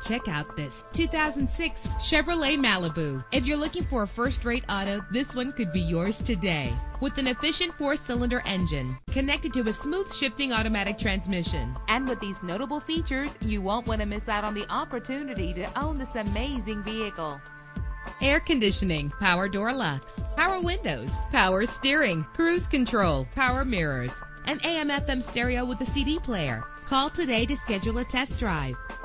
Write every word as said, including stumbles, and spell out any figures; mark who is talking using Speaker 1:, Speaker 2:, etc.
Speaker 1: Check out this two thousand six Chevrolet Malibu. If you're looking for a first-rate auto, this one could be yours today. With an efficient four-cylinder engine connected to a smooth shifting automatic transmission.
Speaker 2: And with these notable features, you won't want to miss out on the opportunity to own this amazing vehicle.
Speaker 1: Air conditioning, power door locks, power windows, power steering, cruise control, power mirrors, and A M F M stereo with a C D player. Call today to schedule a test drive.